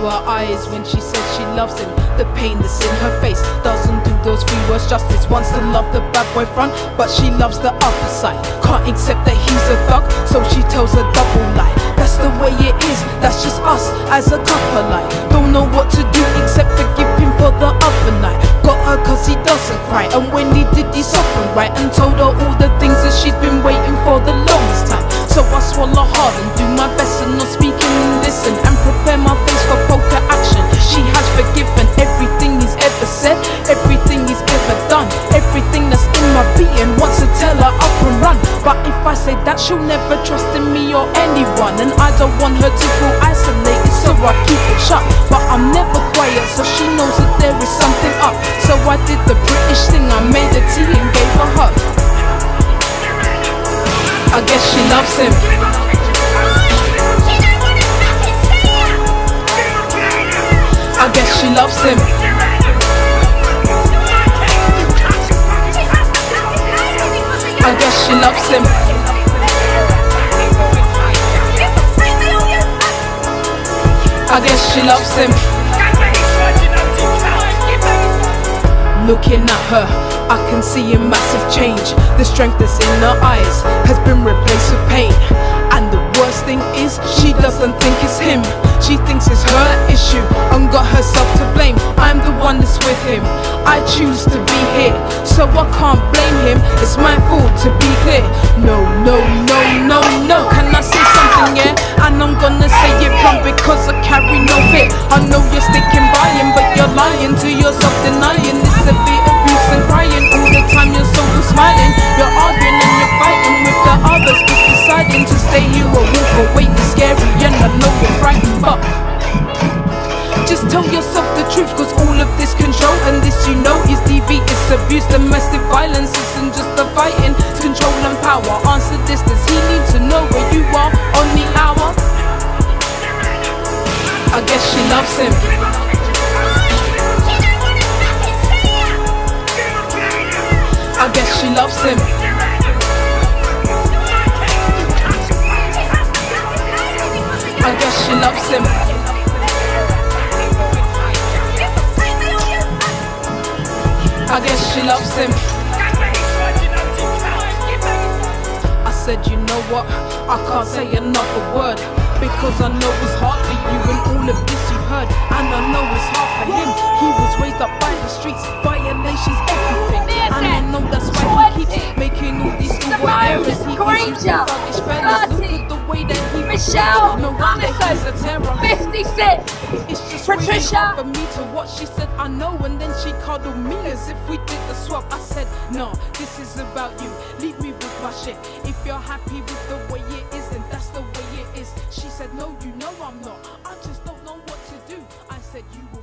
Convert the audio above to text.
her eyes when she says she loves him. The pain that's in her face doesn't do those 3 words justice. Wants to love the bad boy front, but she loves the other side. Can't accept that he's a thug, so she tells a double lie. That's the way it is, that's just us as a couple. Like, don't know what to do except forgive him for the other night. Got her cause he doesn't cry, and when he did he softened right, and told her all the things that she's been waiting for the longest time. So I swallow hard and do my best and not speak and listen, and prepare my face for poker action. She has forgiven everything he's ever said, everything he's ever done, everything that's in my being. Wants to tell her up and run, but if I say that, she'll never trust in me or anyone, and I don't want her to feel isolated, so I keep it shut. But I'm never quiet, so she knows that there is something up. So I did the British thing, I made a tea and gave her a hug. I guess she loves him. I guess she loves him. I guess she loves him. I guess she loves him. Looking at her, I can see a massive change. The strength that's in her eyes has been replaced with pain. And the worst thing is, she doesn't think it's him. She thinks it's her issue and got herself to blame. I'm the one that's with him, I choose to be here, so I can't blame him. It's my fault, to be clear. No, no, no, no, no. Can I say something, yeah? And I'm gonna say it blunt because I carry no fear. I know you're sticking by him, but you're lying to yourself, denying this severe abuse and crying all the time. You're so smiling, you're arguing and you're fighting with the others, just deciding to stay here or walk away. It's scary and I know you're frightened, but just tell yourself the truth, cause all of this control and this you know is DV, it's abuse. Domestic violence isn't just the fighting, it's control and power. Answer this, does he need to know where you are on the hour? I guess she loves him. I guess she loves him. I guess she loves him. I guess she loves him. I said, you know what, I can't say another word, because I know it's hard for you and all of this you've heard, and I know it's hard for him. He was raised up by the streets, violations, everything, and I know that's why he keeps making all these schoolboy errors. He keeps using thuggish fellas. Look at the way that he Michelle, no wonder he's a terror. 56. It's just Patricia. really hard for me to watch. She said I know, and then she cuddled me as if we did the swap. I said no, this is about you, leave me with my shit. If you're happy with the way it is, then that's the way it is. She said no, you know I'm not, I just don't know what to do. I said you